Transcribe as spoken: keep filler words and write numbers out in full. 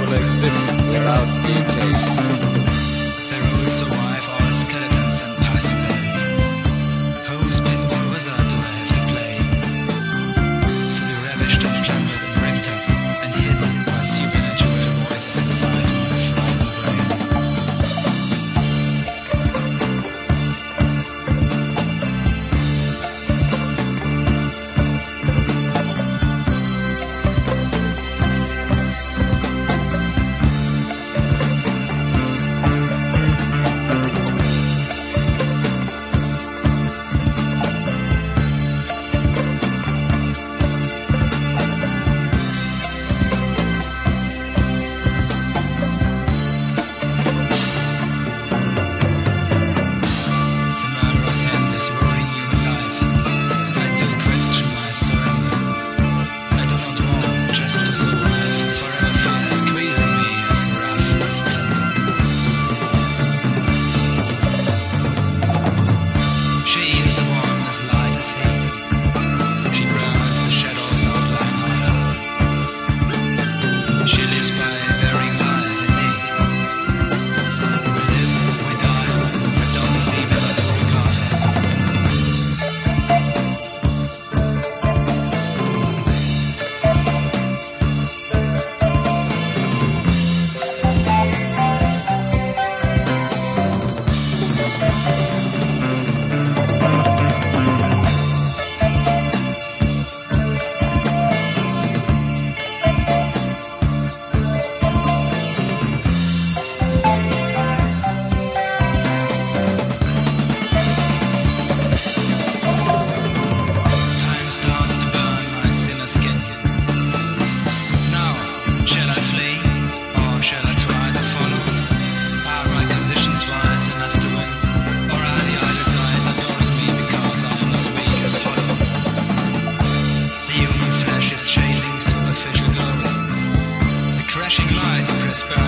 never exist without being taken. The rules survive all skeletons and passing bells. Whose baseball wizard do I have to play? To be ravished and plundered and ripped up and hidden by supernatural voices inside my frightened brain. Chasing superficial glory, the crashing light of prosperity.